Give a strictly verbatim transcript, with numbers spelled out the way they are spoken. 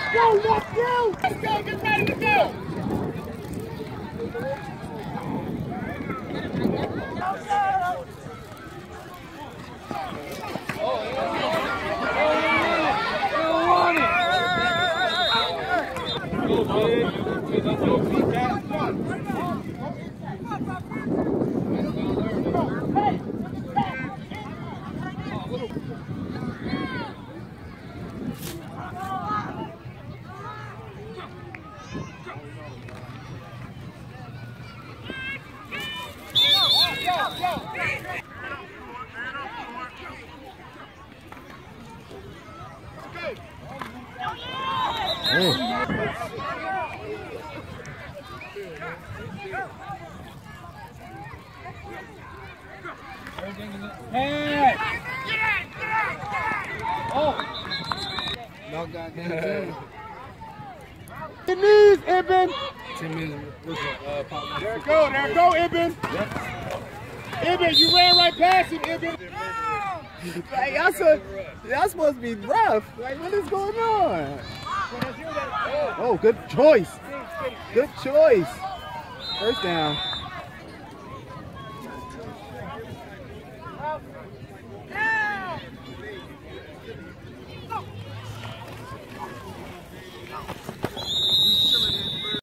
go, let's go! Let's go, get ready to go! Hey! Oh! No goddamn. Your knees, Ibn. Ten minutes. Uh, there it go, there it go, Ibn. Yep. Ibn, you ran right past him, Ibn. Like, y'all so, y'all supposed to be rough. Like, what is going on? Oh, good choice. Good choice. First down.